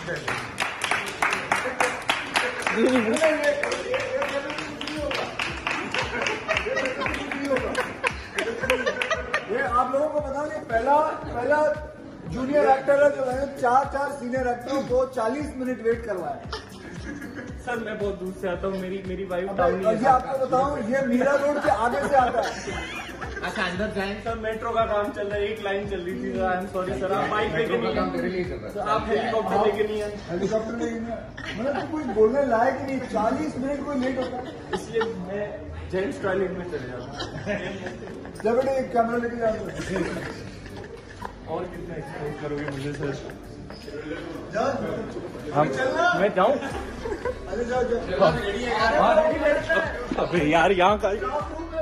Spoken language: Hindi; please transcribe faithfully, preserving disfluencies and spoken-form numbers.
ये आप लोगों को बता दें, पहला पहला जूनियर एक्टर है जो है चार चार सीनियर एक्टरों को चालीस मिनट वेट करवाया। सर मैं बहुत दूर से आता हूँ, मेरी मेरी वाइफ ये आपको बताऊं, ये मीरा रोड के आगे से आता है। अच्छा अंदर जाएं। सर मेट्रो का काम चल रहा है, एक लाइन चल रही थी। आई एम सॉरी सर, आप बाइक लेके नहीं आए, आप हेलीकॉप्टर लेके नहीं आए। हेलीकॉप्टर लेके नहीं आए, मतलब तो कुछ बोलने लायक नहीं। चालीस मिनट कोई लेट होता है, इसलिए मैं जेंट्स टॉयलेट में चले जाता हूँ। जब बेटे एक कैमरा लेके जाओ। और कितना एक्सप्लेन करोगे मुझे सर? हम मैं जाऊँ? अरे जाओ जाओ। अबे यार यहाँ का